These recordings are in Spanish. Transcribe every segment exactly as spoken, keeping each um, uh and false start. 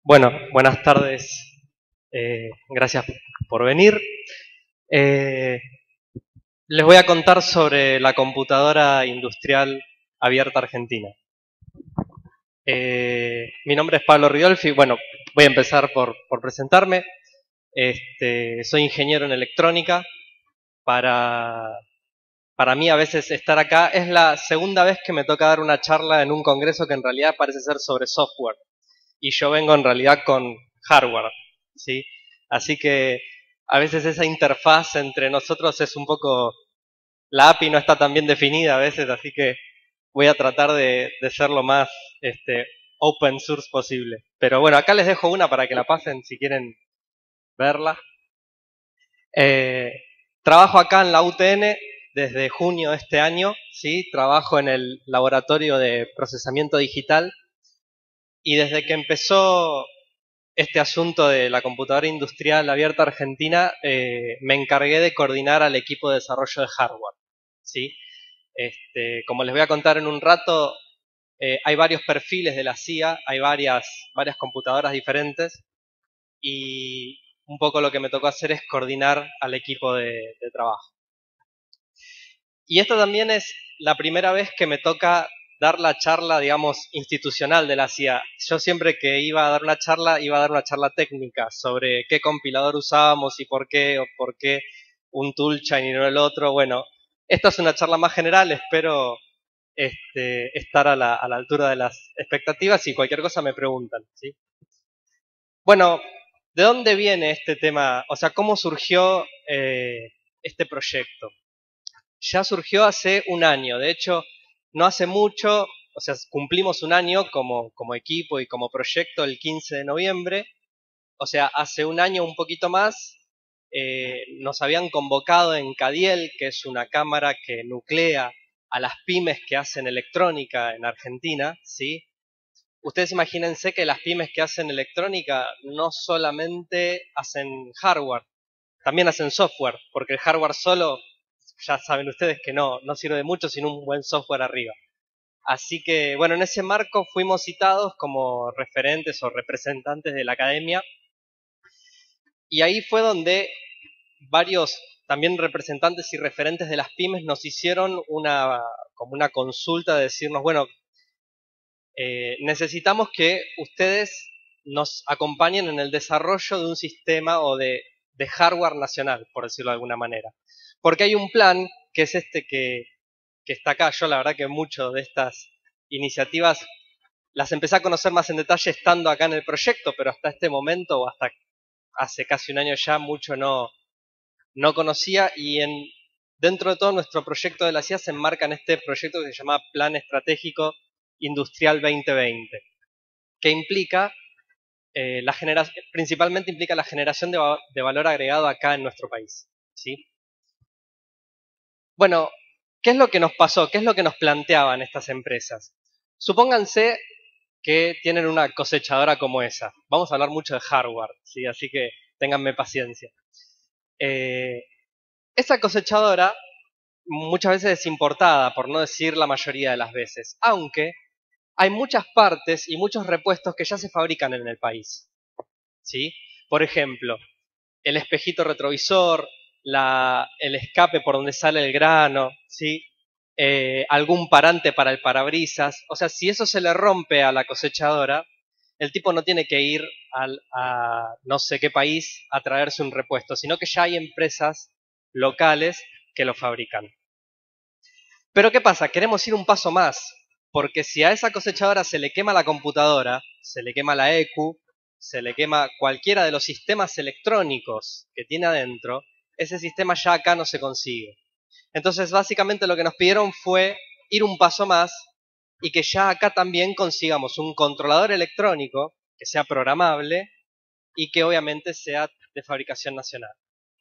Bueno, buenas tardes. Eh, gracias por venir. Eh, les voy a contar sobre la computadora industrial abierta argentina. Eh, mi nombre es Pablo Ridolfi. Bueno, voy a empezar por, por presentarme. Este, soy ingeniero en electrónica. Para, para mí a veces estar acá es la segunda vez que me toca dar una charla en un congreso que en realidad parece ser sobre software. Y yo vengo en realidad con hardware, ¿sí? Así que a veces esa interfaz entre nosotros es un poco... La A P I no está tan bien definida a veces, así que voy a tratar de, de ser lo más este, open source posible. Pero bueno, acá les dejo una para que la pasen si quieren verla. Eh, trabajo acá en la U T N desde junio de este año, ¿sí? Trabajo en el laboratorio de procesamiento digital y desde que empezó este asunto de la computadora industrial abierta argentina, eh, me encargué de coordinar al equipo de desarrollo de hardware, ¿sí? Este, como les voy a contar en un rato, eh, hay varios perfiles de la C I A, hay varias, varias computadoras diferentes y un poco lo que me tocó hacer es coordinar al equipo de, de trabajo. Y esta también es la primera vez que me toca dar la charla, digamos, institucional de la C I A. Yo siempre que iba a dar una charla, iba a dar una charla técnica sobre qué compilador usábamos y por qué, o por qué un toolchain y no el otro. Bueno, esta es una charla más general, espero este, estar a la, a la altura de las expectativas y cualquier cosa me preguntan, ¿sí? Bueno, ¿de dónde viene este tema? O sea, ¿cómo surgió eh, este proyecto? Ya surgió hace un año, de hecho, no hace mucho, o sea, cumplimos un año como, como equipo y como proyecto el quince de noviembre, o sea, hace un año un poquito más, eh, nos habían convocado en CADIEL, que es una cámara que nuclea a las pymes que hacen electrónica en Argentina, ¿sí? Ustedes imagínense que las pymes que hacen electrónica no solamente hacen hardware, también hacen software, porque el hardware solo, ya saben ustedes que no, no sirve de mucho sin un buen software arriba. Así que, bueno, en ese marco fuimos citados como referentes o representantes de la academia y ahí fue donde varios también representantes y referentes de las pymes nos hicieron una, como una consulta de decirnos, bueno, eh, necesitamos que ustedes nos acompañen en el desarrollo de un sistema o de, de hardware nacional, por decirlo de alguna manera. Porque hay un plan, que es este que, que está acá. Yo la verdad que muchas de estas iniciativas las empecé a conocer más en detalle estando acá en el proyecto, pero hasta este momento o hasta hace casi un año ya mucho no, no conocía y en, dentro de todo nuestro proyecto de la C I A se enmarca en este proyecto que se llama Plan Estratégico Industrial veinte veinte, que implica eh, la generación, principalmente implica la generación de, de valor agregado acá en nuestro país, ¿sí? Bueno, ¿qué es lo que nos pasó? ¿Qué es lo que nos planteaban estas empresas? Supónganse que tienen una cosechadora como esa. Vamos a hablar mucho de hardware, ¿sí? Así que ténganme paciencia. Eh, esa cosechadora muchas veces es importada, por no decir la mayoría de las veces, aunque hay muchas partes y muchos repuestos que ya se fabrican en el país, ¿sí? Por ejemplo, el espejito retrovisor, la, el escape por donde sale el grano, ¿sí? Eh, algún parante para el parabrisas. O sea, si eso se le rompe a la cosechadora, el tipo no tiene que ir al, a no sé qué país a traerse un repuesto, sino que ya hay empresas locales que lo fabrican. Pero ¿qué pasa? Queremos ir un paso más, porque si a esa cosechadora se le quema la computadora, se le quema la E Q, se le quema cualquiera de los sistemas electrónicos que tiene adentro, ese sistema ya acá no se consigue. Entonces, básicamente lo que nos pidieron fue ir un paso más y que ya acá también consigamos un controlador electrónico que sea programable y que obviamente sea de fabricación nacional.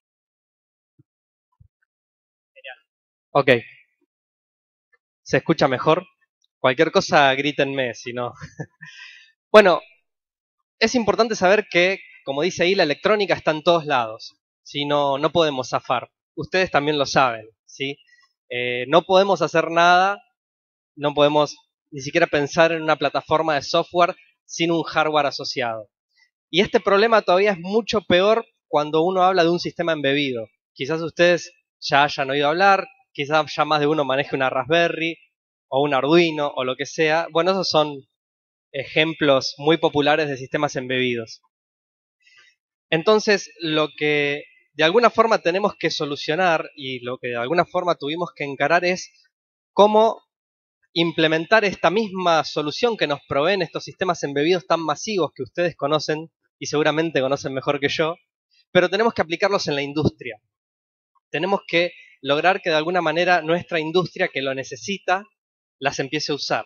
Genial. Ok. ¿Se escucha mejor? Cualquier cosa grítenme, si no. Bueno, es importante saber que, como dice ahí, la electrónica está en todos lados. ¿Sí? No, no podemos zafar. Ustedes también lo saben, ¿sí? Eh, no podemos hacer nada, no podemos ni siquiera pensar en una plataforma de software sin un hardware asociado. Y este problema todavía es mucho peor cuando uno habla de un sistema embebido. Quizás ustedes ya hayan oído hablar, quizás ya más de uno maneje una Raspberry o un Arduino o lo que sea. Bueno, esos son ejemplos muy populares de sistemas embebidos. Entonces, lo que de alguna forma tenemos que solucionar y lo que de alguna forma tuvimos que encarar es cómo implementar esta misma solución que nos proveen estos sistemas embebidos tan masivos que ustedes conocen y seguramente conocen mejor que yo, pero tenemos que aplicarlos en la industria. Tenemos que lograr que de alguna manera nuestra industria que lo necesita las empiece a usar.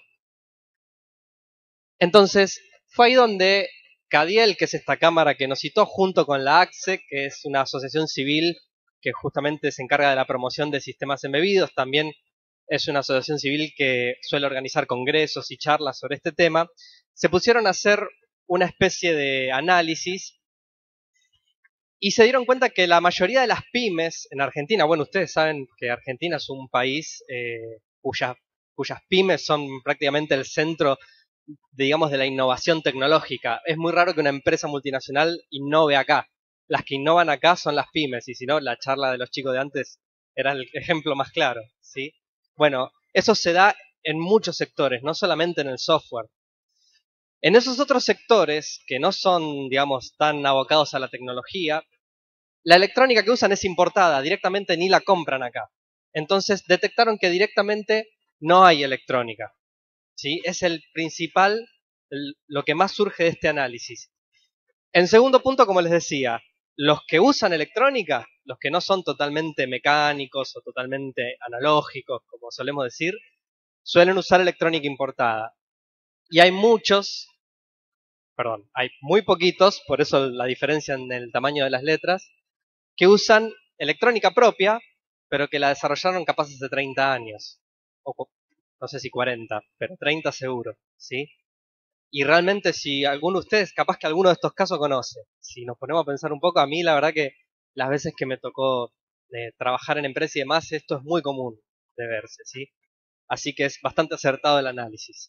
Entonces, fue ahí donde CADIEL, que es esta cámara que nos citó, junto con la A C S E, que es una asociación civil que justamente se encarga de la promoción de sistemas embebidos, también es una asociación civil que suele organizar congresos y charlas sobre este tema, se pusieron a hacer una especie de análisis y se dieron cuenta que la mayoría de las pymes en Argentina, bueno, ustedes saben que Argentina es un país eh, cuya, cuyas pymes son prácticamente el centro, digamos, de la innovación tecnológica. Es muy raro que una empresa multinacional innove acá. Las que innovan acá son las pymes, y si no, la charla de los chicos de antes era el ejemplo más claro, ¿sí? Bueno, eso se da en muchos sectores, no solamente en el software. En esos otros sectores, que no son, digamos, tan abocados a la tecnología, la electrónica que usan es importada, directamente ni la compran acá. Entonces detectaron que directamente no hay electrónica, ¿sí? Es el principal, el, lo que más surge de este análisis. En segundo punto, como les decía, los que usan electrónica, los que no son totalmente mecánicos o totalmente analógicos, como solemos decir, suelen usar electrónica importada. Y hay muchos, perdón, hay muy poquitos, por eso la diferencia en el tamaño de las letras, que usan electrónica propia, pero que la desarrollaron capaz hace treinta años, o no sé si cuarenta, pero treinta seguro, ¿sí? Y realmente si alguno de ustedes, capaz que alguno de estos casos conoce, si nos ponemos a pensar un poco, a mí la verdad que las veces que me tocó eh, trabajar en empresa y demás, esto es muy común de verse, ¿sí? Así que es bastante acertado el análisis.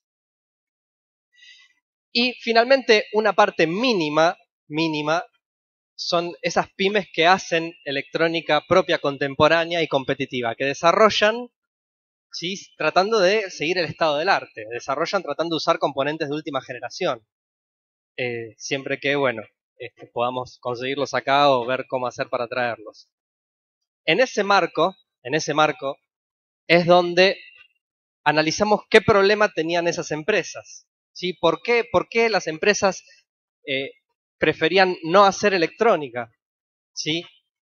Y finalmente, una parte mínima, mínima, son esas pymes que hacen electrónica propia, contemporánea y competitiva, que desarrollan, ¿sí?, tratando de seguir el estado del arte, desarrollan tratando de usar componentes de última generación, eh, siempre que, bueno, este, podamos conseguirlos acá o ver cómo hacer para traerlos. En ese marco, en ese marco, es donde analizamos qué problema tenían esas empresas, ¿sí? ¿Por qué, por qué las empresas eh, preferían no hacer electrónica? ¿Sí?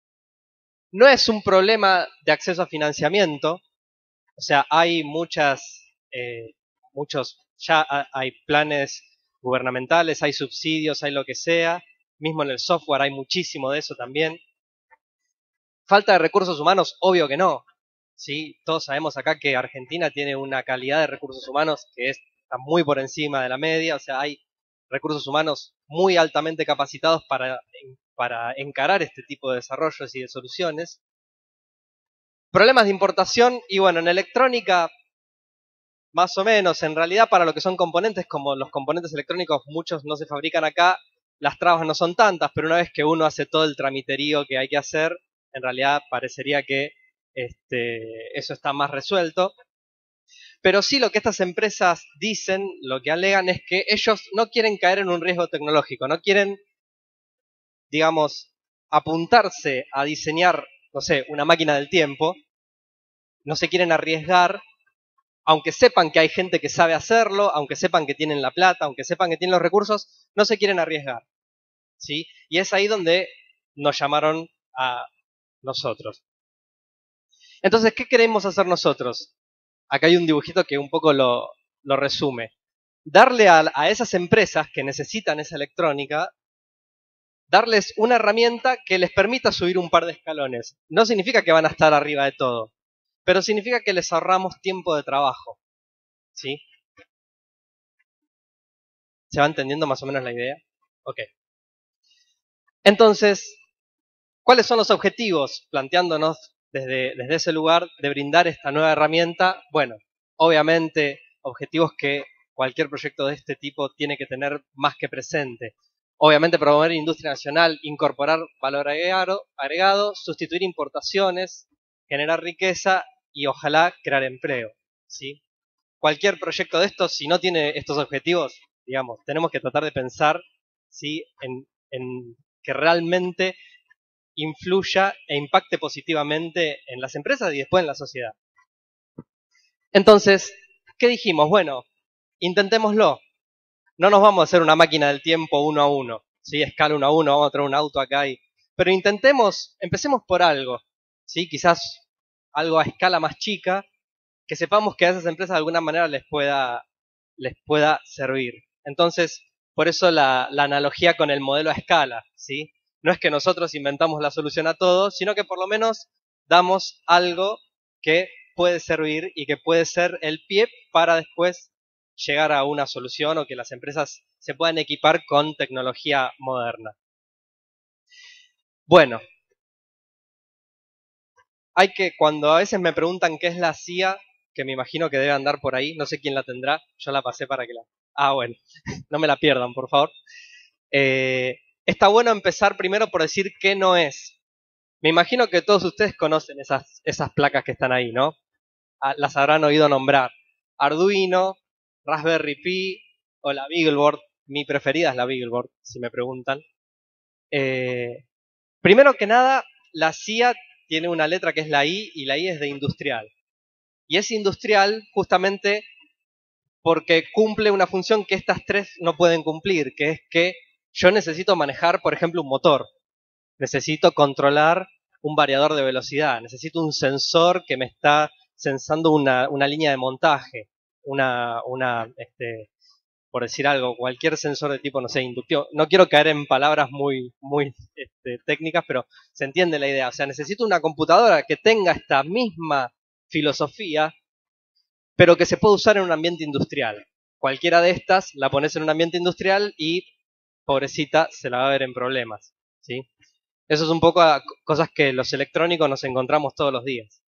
No es un problema de acceso a financiamiento, o sea, hay muchas, eh, muchos, ya hay planes gubernamentales, hay subsidios, hay lo que sea, mismo en el software hay muchísimo de eso también. ¿Falta de recursos humanos? Obvio que no, ¿sí? Todos sabemos acá que Argentina tiene una calidad de recursos humanos que es, está muy por encima de la media, o sea, hay recursos humanos muy altamente capacitados para, para encarar este tipo de desarrollos y de soluciones. Problemas de importación, y bueno, en electrónica, más o menos, en realidad para lo que son componentes, como los componentes electrónicos muchos no se fabrican acá, las trabas no son tantas, pero una vez que uno hace todo el tramiterío que hay que hacer, en realidad parecería que este, eso está más resuelto. Pero sí, lo que estas empresas dicen, lo que alegan es que ellos no quieren caer en un riesgo tecnológico, no quieren, digamos, apuntarse a diseñar, no sé, una máquina del tiempo, no se quieren arriesgar, aunque sepan que hay gente que sabe hacerlo, aunque sepan que tienen la plata, aunque sepan que tienen los recursos, no se quieren arriesgar, ¿sí? Y es ahí donde nos llamaron a nosotros. Entonces, ¿qué queremos hacer nosotros? Acá hay un dibujito que un poco lo, lo resume. Darle a, a esas empresas que necesitan esa electrónica, darles una herramienta que les permita subir un par de escalones. No significa que van a estar arriba de todo, pero significa que les ahorramos tiempo de trabajo, ¿sí? ¿Se va entendiendo más o menos la idea? Ok. Entonces, ¿cuáles son los objetivos? Planteándonos desde, desde ese lugar de brindar esta nueva herramienta. Bueno, obviamente, objetivos que cualquier proyecto de este tipo tiene que tener más que presente. Obviamente promover industria nacional, incorporar valor agregado, agregado, sustituir importaciones, generar riqueza y ojalá crear empleo, ¿sí? Cualquier proyecto de estos, si no tiene estos objetivos, digamos, tenemos que tratar de pensar, ¿sí?, en, en que realmente influya e impacte positivamente en las empresas y después en la sociedad. Entonces, ¿qué dijimos? Bueno, intentémoslo. No nos vamos a hacer una máquina del tiempo uno a uno, ¿sí? Escala uno a uno, vamos a traer un auto acá y... Pero intentemos, empecemos por algo, ¿sí? Quizás algo a escala más chica, que sepamos que a esas empresas de alguna manera les pueda, les pueda servir. Entonces, por eso la, la analogía con el modelo a escala, ¿sí? No es que nosotros inventamos la solución a todo, sino que por lo menos damos algo que puede servir y que puede ser el pie para después llegar a una solución o que las empresas se puedan equipar con tecnología moderna. Bueno, hay que, cuando a veces me preguntan qué es la C I A, que me imagino que debe andar por ahí, no sé quién la tendrá, yo la pasé para que la... Ah, bueno, no me la pierdan, por favor. Eh, está bueno empezar primero por decir qué no es. Me imagino que todos ustedes conocen esas, esas placas que están ahí, ¿no? Ah, las habrán oído nombrar. Arduino, Raspberry Pi o la Beagleboard. Mi preferida es la Beagleboard, si me preguntan. Eh, primero que nada, la C I A tiene una letra que es la I y la I es de industrial. Y es industrial justamente porque cumple una función que estas tres no pueden cumplir, que es que yo necesito manejar, por ejemplo, un motor. Necesito controlar un variador de velocidad. Necesito un sensor que me está sensando una, una línea de montaje. Una, una este, por decir algo, cualquier sensor de tipo, no sé, inductivo. No quiero caer en palabras muy, muy este, técnicas, pero se entiende la idea. O sea, necesito una computadora que tenga esta misma filosofía, pero que se pueda usar en un ambiente industrial. Cualquiera de estas la pones en un ambiente industrial y, pobrecita, se la va a ver en problemas, ¿sí? Eso es un poco a cosas que los electrónicos nos encontramos todos los días.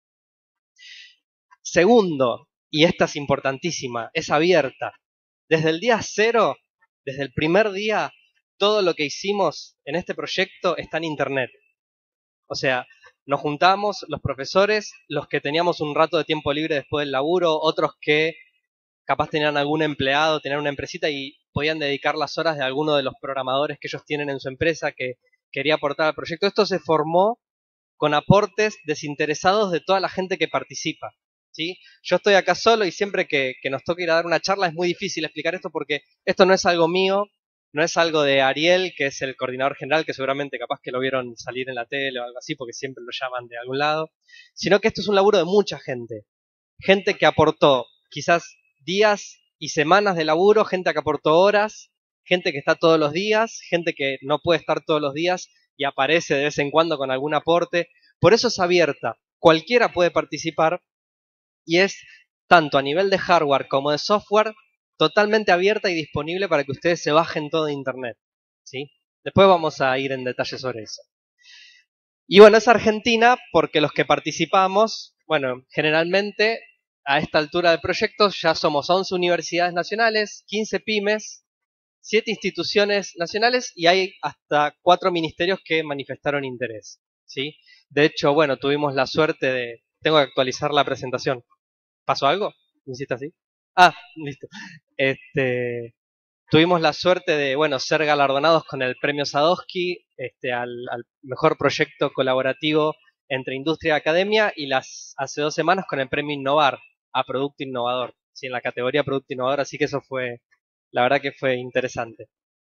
Segundo, y esta es importantísima, es abierta. Desde el día cero, desde el primer día, todo lo que hicimos en este proyecto está en internet. O sea, nos juntamos los profesores, los que teníamos un rato de tiempo libre después del laburo, otros que capaz tenían algún empleado, tenían una empresita y podían dedicar las horas de alguno de los programadores que ellos tienen en su empresa que quería aportar al proyecto. Esto se formó con aportes desinteresados de toda la gente que participa, ¿sí? Yo estoy acá solo y siempre que, que nos toca ir a dar una charla es muy difícil explicar esto porque esto no es algo mío, no es algo de Ariel, que es el coordinador general, que seguramente capaz que lo vieron salir en la tele o algo así porque siempre lo llaman de algún lado, sino que esto es un laburo de mucha gente. Gente que aportó quizás días y semanas de laburo, gente que aportó horas, gente que está todos los días, gente que no puede estar todos los días y aparece de vez en cuando con algún aporte. Por eso es abierta. Cualquiera puede participar y es tanto a nivel de hardware como de software totalmente abierta y disponible para que ustedes se bajen todo de internet, ¿sí? Después vamos a ir en detalle sobre eso. Y bueno, es Argentina porque los que participamos, bueno, generalmente a esta altura del proyecto ya somos once universidades nacionales, quince pymes, siete instituciones nacionales y hay hasta cuatro ministerios que manifestaron interés, ¿sí? De hecho, bueno, tuvimos la suerte de... Tengo que actualizar la presentación. ¿Pasó algo? ¿Me hiciste así? Ah, listo. Este, tuvimos la suerte de, bueno, ser galardonados con el premio Sadowski este, al, al mejor proyecto colaborativo entre industria y academia y las hace dos semanas con el premio Innovar a Producto Innovador, ¿sí? En la categoría Producto Innovador, así que eso fue, la verdad que fue interesante.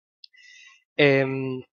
Eh,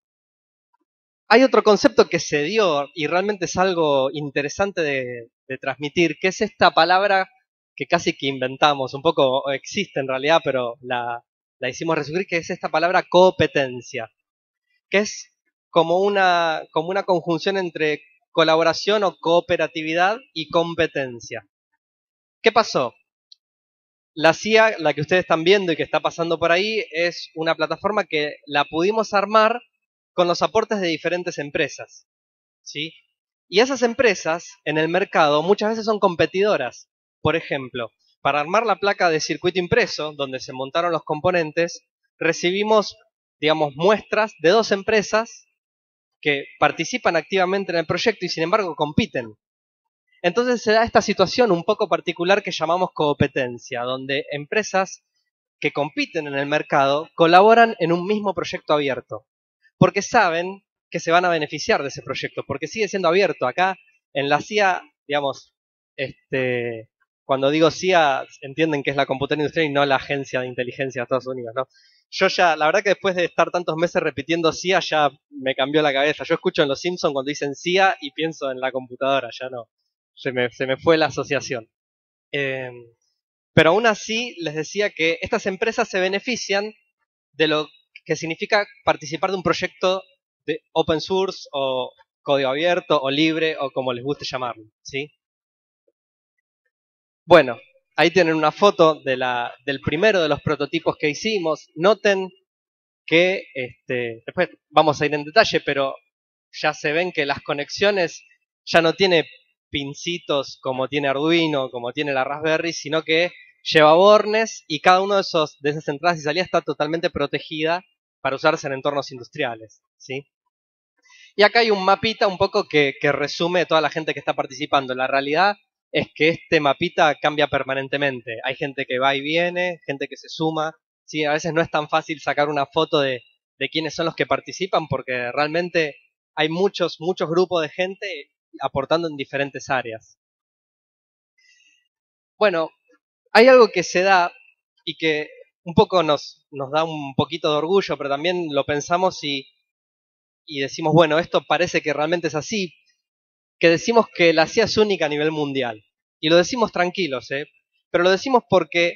hay otro concepto que se dio y realmente es algo interesante de, de transmitir, que es esta palabra que casi que inventamos, un poco existe en realidad, pero la, la hicimos resurgir, que es esta palabra competencia, que es como una, como una conjunción entre colaboración o cooperatividad y competencia. ¿Qué pasó? La C I A, la que ustedes están viendo y que está pasando por ahí, es una plataforma que la pudimos armar con los aportes de diferentes empresas, ¿sí? Y esas empresas en el mercado muchas veces son competidoras. Por ejemplo, para armar la placa de circuito impreso, donde se montaron los componentes, recibimos digamos, muestras de dos empresas que participan activamente en el proyecto y sin embargo compiten. Entonces se da esta situación un poco particular que llamamos competencia, donde empresas que compiten en el mercado colaboran en un mismo proyecto abierto, porque saben que se van a beneficiar de ese proyecto, porque sigue siendo abierto. Acá en la C I A, digamos, este, cuando digo C I A, entienden que es la computadora industrial y no la agencia de inteligencia de Estados Unidos, ¿no? Yo ya, la verdad que después de estar tantos meses repitiendo C I A, ya me cambió la cabeza. Yo escucho en Los Simpsons cuando dicen C I A y pienso en la computadora, ya no. Se me, se me fue la asociación. Eh, pero aún así les decía que estas empresas se benefician de lo que significa participar de un proyecto de open source o código abierto o libre o como les guste llamarlo, ¿sí? Bueno, ahí tienen una foto de la, del primero de los prototipos que hicimos. Noten que, este, después vamos a ir en detalle, pero ya se ven que las conexiones ya no tiene pincitos como tiene Arduino, como tiene la Raspberry, sino que lleva bornes y cada uno de, esos, de esas entradas y salidas está totalmente protegida para usarse en entornos industriales, ¿sí? Y acá hay un mapita un poco que, que resume toda la gente que está participando. La realidad es que este mapita cambia permanentemente. Hay gente que va y viene, gente que se suma. Sí, a veces no es tan fácil sacar una foto de, de quiénes son los que participan porque realmente hay muchos, muchos grupos de gente aportando en diferentes áreas. Bueno, hay algo que se da y que un poco nos, nos da un poquito de orgullo, pero también lo pensamos y, y decimos, bueno, esto parece que realmente es así, que decimos que la C I A es única a nivel mundial. Y lo decimos tranquilos, ¿eh? Pero lo decimos porque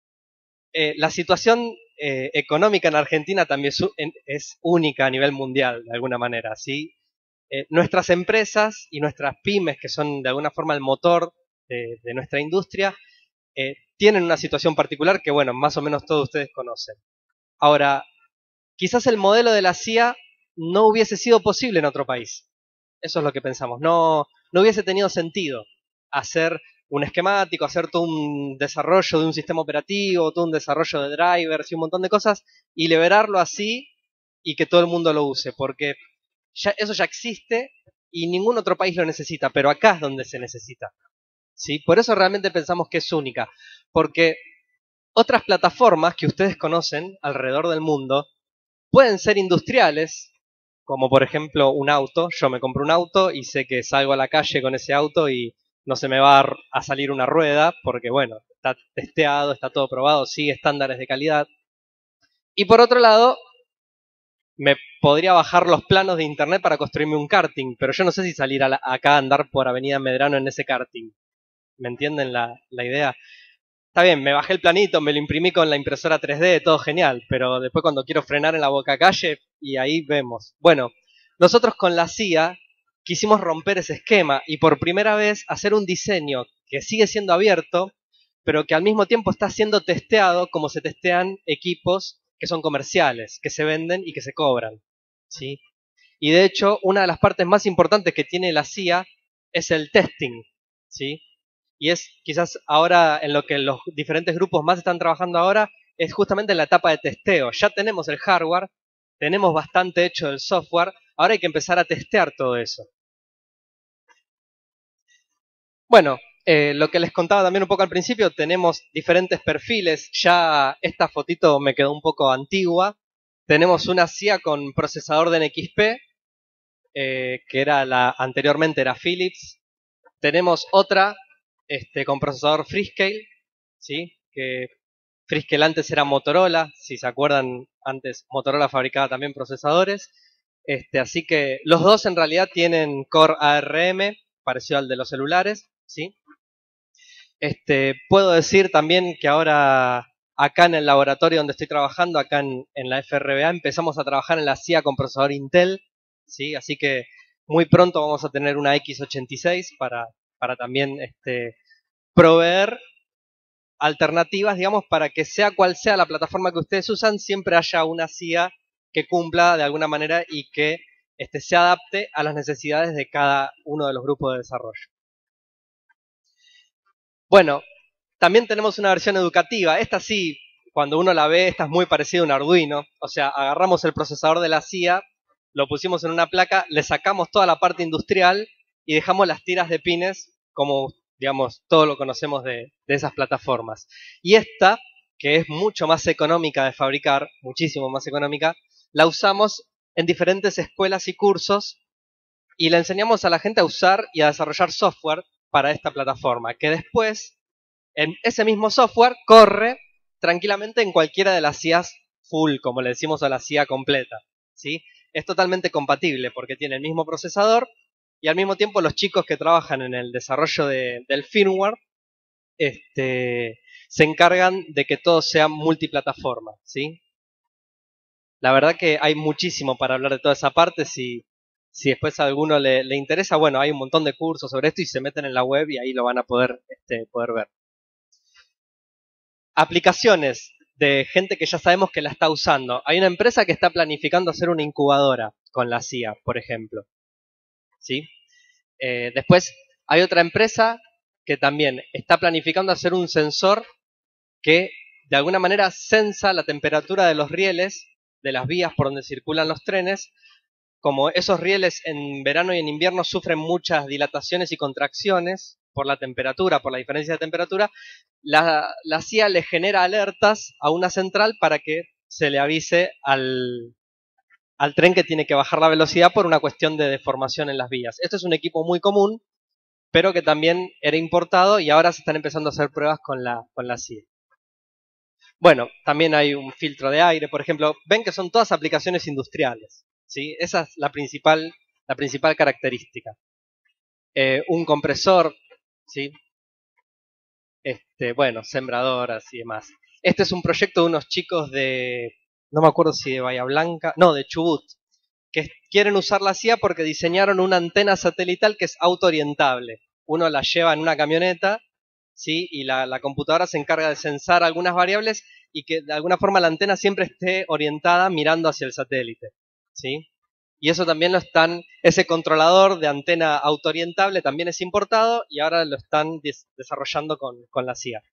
eh, la situación eh, económica en Argentina también es, es única a nivel mundial, de alguna manera, ¿sí? Eh, nuestras empresas y nuestras pymes, que son de alguna forma el motor de, de nuestra industria, eh, tienen una situación particular que, bueno, más o menos todos ustedes conocen. Ahora, quizás el modelo de la C I A no hubiese sido posible en otro país. Eso es lo que pensamos. No, no hubiese tenido sentido hacer un esquemático, hacer todo un desarrollo de un sistema operativo, todo un desarrollo de drivers y un montón de cosas, y liberarlo así y que todo el mundo lo use, porque ya, eso ya existe y ningún otro país lo necesita, pero acá es donde se necesita, ¿sí? Por eso realmente pensamos que es única, porque otras plataformas que ustedes conocen alrededor del mundo pueden ser industriales, como por ejemplo un auto. Yo me compro un auto y sé que salgo a la calle con ese auto y no se me va a salir una rueda, porque bueno, está testeado, está todo probado, sigue estándares de calidad. Y por otro lado, me podría bajar los planos de internet para construirme un karting, pero yo no sé si salir a la, acá a andar por Avenida Medrano en ese karting. ¿Me entienden la, la idea? Está bien, me bajé el planito, me lo imprimí con la impresora tres D, todo genial, pero después cuando quiero frenar en la boca calle, y ahí vemos. Bueno, nosotros con la C I A quisimos romper ese esquema y por primera vez hacer un diseño que sigue siendo abierto, pero que al mismo tiempo está siendo testeado como se testean equipos que son comerciales, que se venden y que se cobran, ¿sí? Y de hecho, una de las partes más importantes que tiene la C I A es el testing, ¿sí? Y es quizás ahora en lo que los diferentes grupos más están trabajando ahora, es justamente en la etapa de testeo. Ya tenemos el hardware, tenemos bastante hecho del software, ahora hay que empezar a testear todo eso. Bueno, eh, lo que les contaba también un poco al principio, tenemos diferentes perfiles. Ya esta fotito me quedó un poco antigua. Tenemos una C I A con procesador de N X P, eh, que era la anteriormente era Philips. Tenemos otra este, con procesador Freescale, ¿sí? Que Freescale antes era Motorola, si se acuerdan, antes Motorola fabricaba también procesadores. Este, así que los dos en realidad tienen Core A R M, parecido al de los celulares, ¿sí? Este, puedo decir también que ahora acá en el laboratorio donde estoy trabajando, acá en, en la F R B A, empezamos a trabajar en la C I A con procesador Intel, ¿sí? Así que muy pronto vamos a tener una X ochenta y seis para, para también este, proveer alternativas, digamos, para que sea cual sea la plataforma que ustedes usan, siempre haya una C I A que cumpla de alguna manera y que este, se adapte a las necesidades de cada uno de los grupos de desarrollo. Bueno, también tenemos una versión educativa. Esta sí, cuando uno la ve, esta es muy parecida a un Arduino. O sea, agarramos el procesador de la C I A, lo pusimos en una placa, le sacamos toda la parte industrial y dejamos las tiras de pines como, digamos, todo lo conocemos de, de esas plataformas. Y esta, que es mucho más económica de fabricar, muchísimo más económica, la usamos en diferentes escuelas y cursos y le enseñamos a la gente a usar y a desarrollar software para esta plataforma, que después, en ese mismo software, corre tranquilamente en cualquiera de las C I As full, como le decimos a la C I A completa, ¿sí? Es totalmente compatible porque tiene el mismo procesador y al mismo tiempo los chicos que trabajan en el desarrollo de, del firmware este, se encargan de que todo sea multiplataforma, ¿sí? La verdad que hay muchísimo para hablar de toda esa parte. Si, si después a alguno le, le interesa, bueno, hay un montón de cursos sobre esto y se meten en la web y ahí lo van a poder, este, poder ver. Aplicaciones de gente que ya sabemos que la está usando. Hay una empresa que está planificando hacer una incubadora con la C I A, por ejemplo, ¿sí? Eh, después hay otra empresa que también está planificando hacer un sensor que de alguna manera sensa la temperatura de los rieles de las vías por donde circulan los trenes. Como esos rieles en verano y en invierno sufren muchas dilataciones y contracciones por la temperatura, por la diferencia de temperatura, la, la C I A le genera alertas a una central para que se le avise al, al tren que tiene que bajar la velocidad por una cuestión de deformación en las vías. Esto es un equipo muy común, pero que también era importado y ahora se están empezando a hacer pruebas con la, con la C I A. Bueno, también hay un filtro de aire, por ejemplo. Ven que son todas aplicaciones industriales, ¿sí? Esa es la principal, la principal característica. Eh, un compresor, ¿sí? Este, bueno, sembradoras y demás. Este es un proyecto de unos chicos de, no me acuerdo si de Bahía Blanca, no, de Chubut, que quieren usar la C I A porque diseñaron una antena satelital que es autoorientable. Uno la lleva en una camioneta, ¿sí? Y la, la computadora se encarga de censar algunas variables y que de alguna forma la antena siempre esté orientada mirando hacia el satélite, ¿sí? Y eso también lo están, ese controlador de antena autoorientable también es importado y ahora lo están des desarrollando con, con la C I A.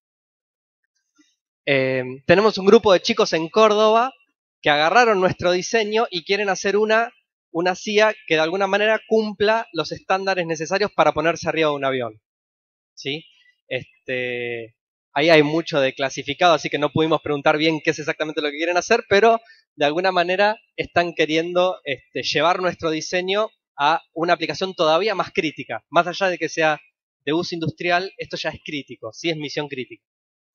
Eh, tenemos un grupo de chicos en Córdoba que agarraron nuestro diseño y quieren hacer una, una C I A que de alguna manera cumpla los estándares necesarios para ponerse arriba de un avión, ¿sí? Este, ahí hay mucho de clasificado, así que no pudimos preguntar bien qué es exactamente lo que quieren hacer, pero de alguna manera están queriendo este, llevar nuestro diseño a una aplicación todavía más crítica. Más allá de que sea de uso industrial, esto ya es crítico, sí es misión crítica.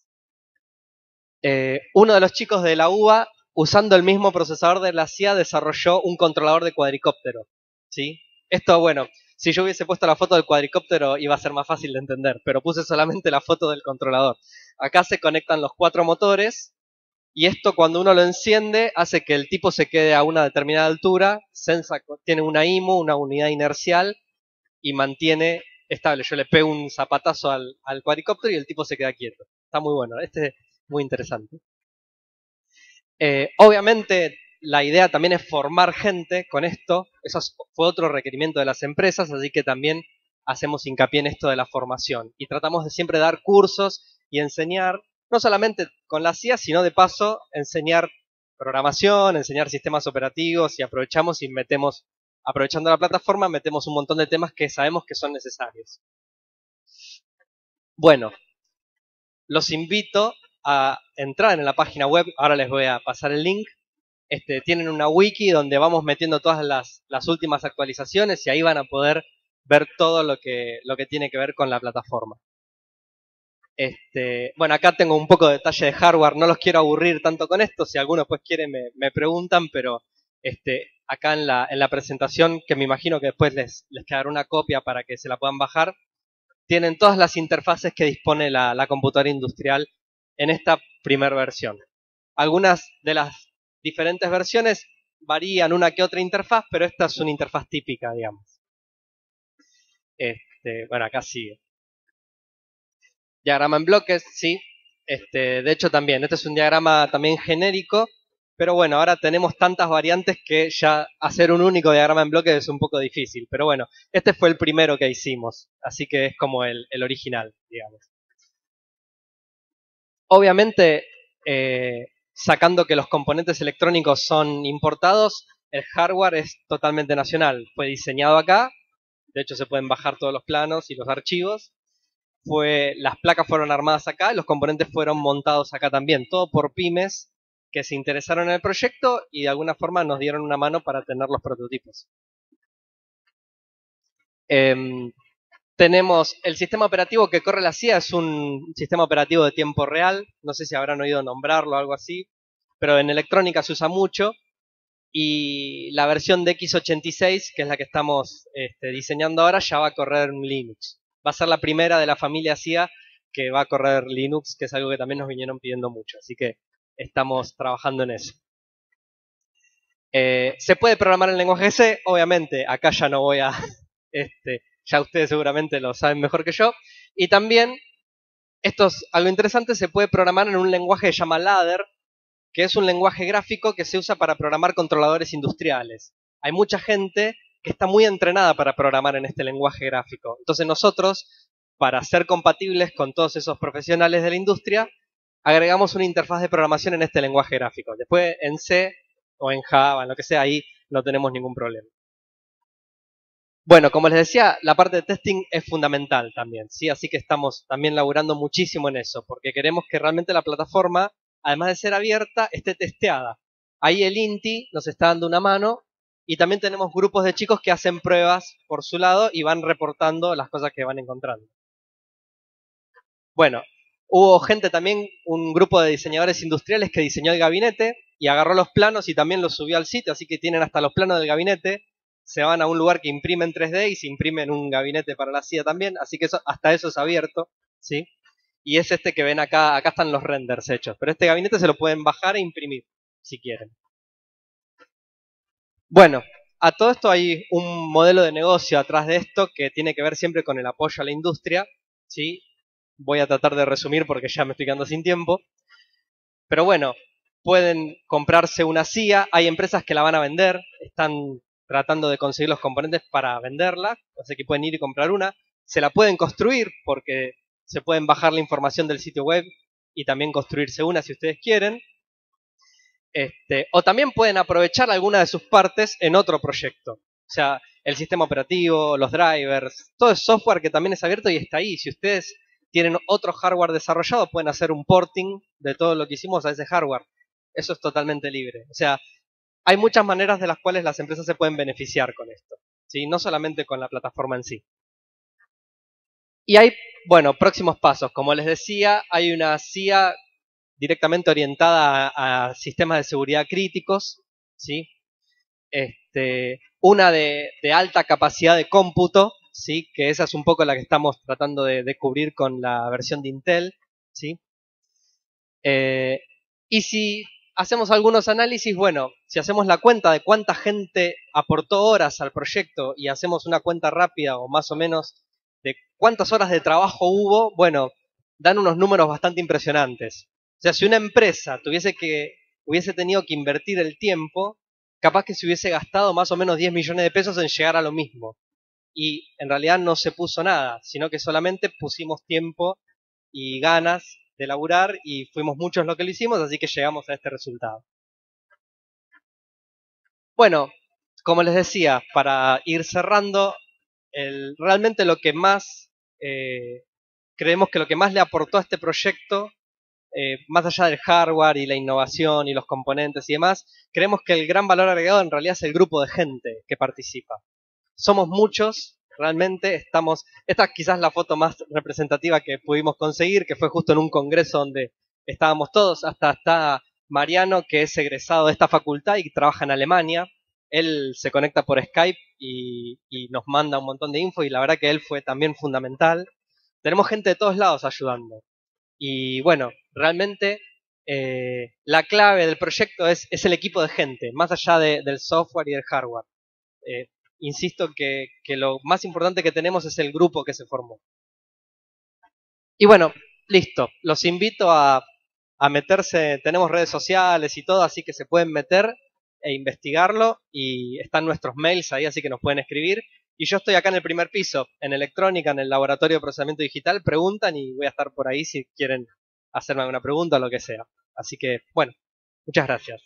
Eh, uno de los chicos de la U B A, usando el mismo procesador de la C I A, desarrolló un controlador de cuadricóptero, ¿sí? Esto, bueno, si yo hubiese puesto la foto del cuadricóptero iba a ser más fácil de entender, pero puse solamente la foto del controlador. Acá se conectan los cuatro motores y esto cuando uno lo enciende hace que el tipo se quede a una determinada altura, sensa, tiene una I M U, una unidad inercial, y mantiene estable. Yo le pego un zapatazo al, al cuadricóptero y el tipo se queda quieto. Está muy bueno, este es muy interesante. Eh, obviamente la idea también es formar gente con esto. Eso fue otro requerimiento de las empresas, así que también hacemos hincapié en esto de la formación. Y tratamos de siempre dar cursos y enseñar, no solamente con la C I A, sino de paso enseñar programación, enseñar sistemas operativos y aprovechamos y metemos, aprovechando la plataforma, metemos un montón de temas que sabemos que son necesarios. Bueno, los invito a entrar en la página web, ahora les voy a pasar el link. Este, tienen una wiki donde vamos metiendo todas las, las últimas actualizaciones y ahí van a poder ver todo lo que, lo que tiene que ver con la plataforma. Este, bueno, acá tengo un poco de detalle de hardware, no los quiero aburrir tanto con esto, si alguno pues quiere me, me preguntan, pero este, acá en la, en la presentación, que me imagino que después les, les quedará una copia para que se la puedan bajar, tienen todas las interfaces que dispone la, la computadora industrial en esta primera versión. Algunas de las diferentes versiones varían una que otra interfaz, pero esta es una interfaz típica, digamos. Este, bueno, acá sigue. Diagrama en bloques, sí. Este, de hecho también, este es un diagrama también genérico, pero bueno, ahora tenemos tantas variantes que ya hacer un único diagrama en bloques es un poco difícil. Pero bueno, este fue el primero que hicimos, así que es como el, el original, digamos. Obviamente, eh, sacando que los componentes electrónicos son importados, el hardware es totalmente nacional. Fue diseñado acá, de hecho se pueden bajar todos los planos y los archivos. Fue, las placas fueron armadas acá, los componentes fueron montados acá también, todo por pymes que se interesaron en el proyecto y de alguna forma nos dieron una mano para tener los prototipos. Eh, tenemos el sistema operativo que corre la C I A, es un sistema operativo de tiempo real, no sé si habrán oído nombrarlo o algo así, pero en electrónica se usa mucho, y la versión de equis ochenta y seis, que es la que estamos este, diseñando ahora, ya va a correr en Linux. Va a ser la primera de la familia C I A que va a correr Linux, que es algo que también nos vinieron pidiendo mucho, así que estamos trabajando en eso. Eh, ¿Se puede programar en lenguaje C? Obviamente, acá ya no voy a... Este, ya ustedes seguramente lo saben mejor que yo. Y también, esto es algo interesante, se puede programar en un lenguaje que se llama Ladder, que es un lenguaje gráfico que se usa para programar controladores industriales. Hay mucha gente que está muy entrenada para programar en este lenguaje gráfico. Entonces nosotros, para ser compatibles con todos esos profesionales de la industria, agregamos una interfaz de programación en este lenguaje gráfico. Después en C o en Java, en lo que sea, ahí no tenemos ningún problema. Bueno, como les decía, la parte de testing es fundamental también, ¿sí? Así que estamos también laburando muchísimo en eso, porque queremos que realmente la plataforma, además de ser abierta, esté testeada. Ahí el INTI nos está dando una mano y también tenemos grupos de chicos que hacen pruebas por su lado y van reportando las cosas que van encontrando. Bueno, hubo gente también, un grupo de diseñadores industriales que diseñó el gabinete y agarró los planos y también los subió al sitio, así que tienen hasta los planos del gabinete. Se van a un lugar que imprime en tres D y se imprime en un gabinete para la C I A también, así que eso, hasta eso es abierto, ¿sí? Y es este que ven acá, acá están los renders hechos, pero este gabinete se lo pueden bajar e imprimir, si quieren. Bueno, a todo esto hay un modelo de negocio atrás de esto que tiene que ver siempre con el apoyo a la industria, ¿sí? Voy a tratar de resumir porque ya me estoy quedando sin tiempo. Pero bueno, pueden comprarse una C I A, hay empresas que la van a vender, están tratando de conseguir los componentes para venderla, así que pueden ir y comprar una. Se la pueden construir porque se pueden bajar la información del sitio web y también construirse una si ustedes quieren. Este, o también pueden aprovechar alguna de sus partes en otro proyecto. O sea, el sistema operativo, los drivers, todo es software que también es abierto y está ahí. Si ustedes tienen otro hardware desarrollado, pueden hacer un porting de todo lo que hicimos a ese hardware. Eso es totalmente libre. O sea, hay muchas maneras de las cuales las empresas se pueden beneficiar con esto, ¿sí? No solamente con la plataforma en sí. Y hay, bueno, próximos pasos. Como les decía, hay una C I A directamente orientada a, a sistemas de seguridad críticos, ¿sí? Este, una de, de alta capacidad de cómputo, ¿sí? Que esa es un poco la que estamos tratando de, de cubrir con la versión de Intel, ¿sí? Eh, y si hacemos algunos análisis, bueno, si hacemos la cuenta de cuánta gente aportó horas al proyecto y hacemos una cuenta rápida o más o menos de cuántas horas de trabajo hubo, bueno, dan unos números bastante impresionantes. O sea, si una empresa tuviese que, hubiese tenido que invertir el tiempo, capaz que se hubiese gastado más o menos diez millones de pesos en llegar a lo mismo. Y en realidad no se puso nada, sino que solamente pusimos tiempo y ganas de laburar y fuimos muchos los que lo hicimos, así que llegamos a este resultado. Bueno, como les decía, para ir cerrando, el, realmente lo que más, eh, creemos que lo que más le aportó a este proyecto, eh, más allá del hardware y la innovación y los componentes y demás, creemos que el gran valor agregado en realidad es el grupo de gente que participa. Somos muchos, realmente estamos, esta es quizás la foto más representativa que pudimos conseguir, que fue justo en un congreso donde estábamos todos, hasta está Mariano, que es egresado de esta facultad y trabaja en Alemania. Él se conecta por Skype y, y nos manda un montón de info y la verdad que él fue también fundamental. Tenemos gente de todos lados ayudando. Y bueno, realmente eh, la clave del proyecto es, es el equipo de gente, más allá de, del software y del hardware. Eh, insisto que, que lo más importante que tenemos es el grupo que se formó. Y bueno, listo. Los invito a, a meterse, tenemos redes sociales y todo, así que se pueden meter e investigarlo y están nuestros mails ahí, así que nos pueden escribir. Y yo estoy acá en el primer piso, en electrónica, en el laboratorio de procesamiento digital. Preguntan y voy a estar por ahí si quieren hacerme alguna pregunta o lo que sea. Así que, bueno, muchas gracias.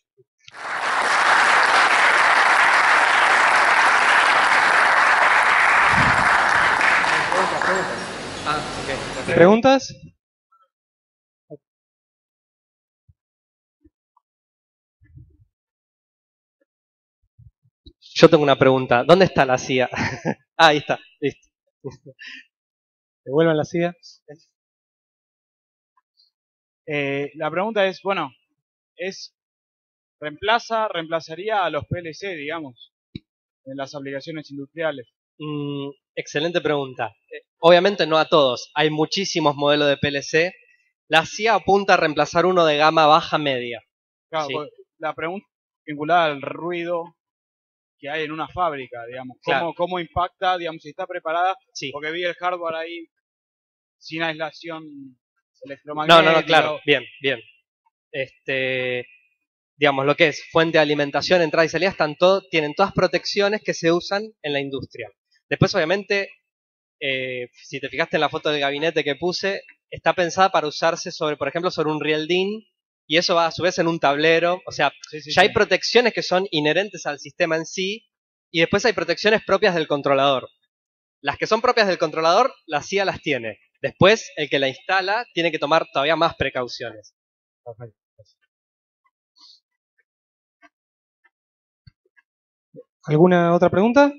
Ah, okay. ¿Preguntas? Yo tengo una pregunta. ¿Dónde está la C I A? Ah, ahí está, listo. Devuelvan la C I A. Eh, la pregunta es, bueno, es ¿reemplaza, reemplazaría a los P L C, digamos, en las aplicaciones industriales? Mm, excelente pregunta. Eh, Obviamente no a todos. Hay muchísimos modelos de P L C. La C I A apunta a reemplazar uno de gama baja media. Claro, Sí. porque la pregunta vinculada al ruido que hay en una fábrica, digamos, ¿cómo, Claro. cómo impacta, digamos, si está preparada? Sí. Porque vi el hardware ahí sin aislación No, electromagnética. no, no, claro. Bien, bien. Este, digamos, lo que es fuente de alimentación, entrada y salida, están todo, tienen todas protecciones que se usan en la industria. Después, obviamente, eh, si te fijaste en la foto del gabinete que puse, está pensada para usarse sobre, por ejemplo, sobre un real D I N, y eso va a su vez en un tablero. O sea, Sí, sí, ya sí. hay protecciones que son inherentes al sistema en sí, y después hay protecciones propias del controlador. Las que son propias del controlador, la C I A las tiene. Después, el que la instala tiene que tomar todavía más precauciones. Perfecto. ¿Alguna otra pregunta?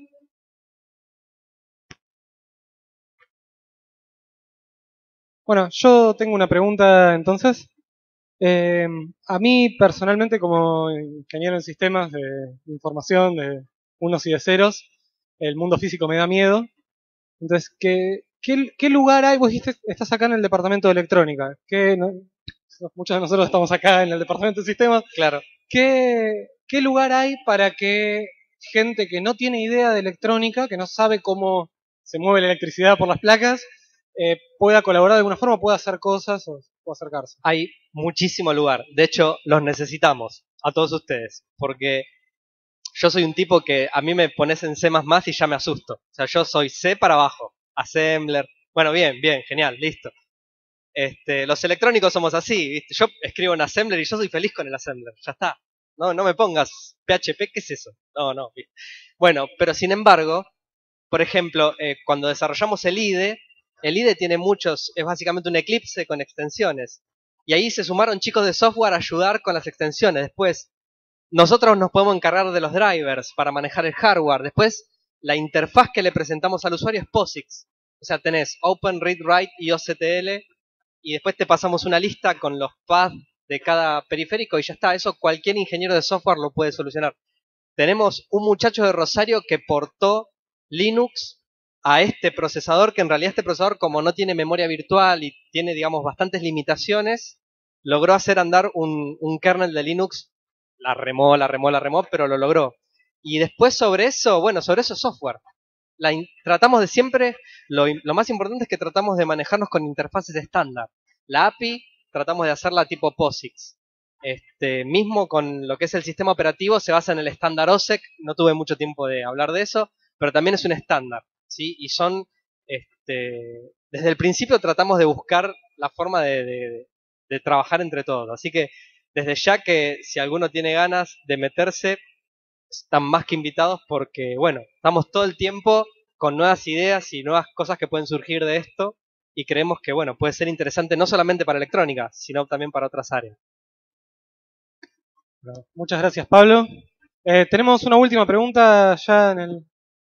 Bueno, yo tengo una pregunta entonces. Eh, a mí personalmente, como ingeniero en sistemas de información, de unos y de ceros, el mundo físico me da miedo. Entonces, ¿qué, qué, qué lugar hay? Vos dijiste, estás acá en el departamento de electrónica. ¿Qué, no? Muchos de nosotros estamos acá en el departamento de sistemas. Claro. ¿Qué, qué lugar hay para que gente que no tiene idea de electrónica, que no sabe cómo se mueve la electricidad por las placas, eh, pueda colaborar de alguna forma, pueda hacer cosas o, o acercarse? Hay muchísimo lugar. De hecho, los necesitamos a todos ustedes. Porque yo soy un tipo que a mí me pones en C más más y ya me asusto. O sea, yo soy C para abajo. Assembler. Bueno, bien, bien, genial, listo. Este, los electrónicos somos así, ¿viste? Yo escribo en Assembler y yo soy feliz con el Assembler. Ya está. No, no me pongas P H P, ¿qué es eso? No, no. Bueno, pero sin embargo, por ejemplo, eh, cuando desarrollamos el I D E, el I D E tiene muchos, es básicamente un Eclipse con extensiones. Y ahí se sumaron chicos de software a ayudar con las extensiones. Después, nosotros nos podemos encargar de los drivers para manejar el hardware. Después, la interfaz que le presentamos al usuario es POSIX. O sea, tenés Open, Read, Write y O C T L. Y después te pasamos una lista con los paths de cada periférico y ya está. Eso cualquier ingeniero de software lo puede solucionar. Tenemos un muchacho de Rosario que portó Linux a este procesador, que en realidad este procesador, como no tiene memoria virtual y tiene, digamos, bastantes limitaciones, logró hacer andar un, un kernel de Linux. La remó, la remó, la remó, pero lo logró. Y después sobre eso, bueno, sobre eso es software. La in, tratamos de siempre, lo, lo más importante es que tratamos de manejarnos con interfaces estándar. La A P I tratamos de hacerla tipo POSIX. Este, mismo con lo que es el sistema operativo se basa en el estándar O S E C, no tuve mucho tiempo de hablar de eso, pero también es un estándar, ¿sí? Y son, este, desde el principio tratamos de buscar la forma de, de, de trabajar entre todos. Así que desde ya que si alguno tiene ganas de meterse, están más que invitados porque, bueno, estamos todo el tiempo con nuevas ideas y nuevas cosas que pueden surgir de esto y creemos que, bueno, puede ser interesante no solamente para electrónica, sino también para otras áreas. Bueno, muchas gracias, Pablo. Eh, tenemos una última pregunta ya en el...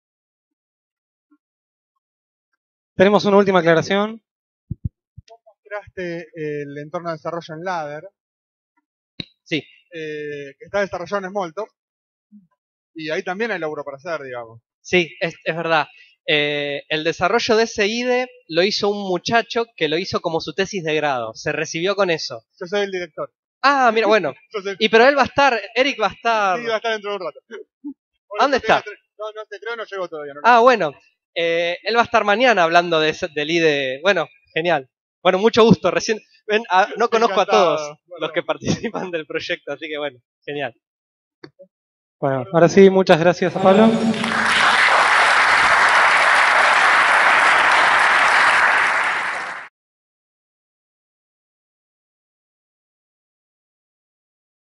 Tenemos una última aclaración. Vos mostraste el entorno de desarrollo en Ladder. Sí. Eh, que está desarrollado en Smalltalk. Y ahí también hay laburo para hacer, digamos. Sí, es, es verdad. Eh, el desarrollo de ese I D E lo hizo un muchacho que lo hizo como su tesis de grado. Se recibió con eso. Yo soy el director. Ah, mira, bueno. Soy... Y pero él va a estar, Eric va a estar... Sí, va a estar dentro de un rato. ¿A dónde está? No, no sé, creo no llegó todavía. No, ah, bueno. Eh, él va a estar mañana hablando de ese, del I D E. Bueno, genial. Bueno, mucho gusto. Recién ven, a, no conozco Encantado. a todos los que participan del proyecto, así que bueno, genial. Bueno, ahora sí, muchas gracias a Pablo.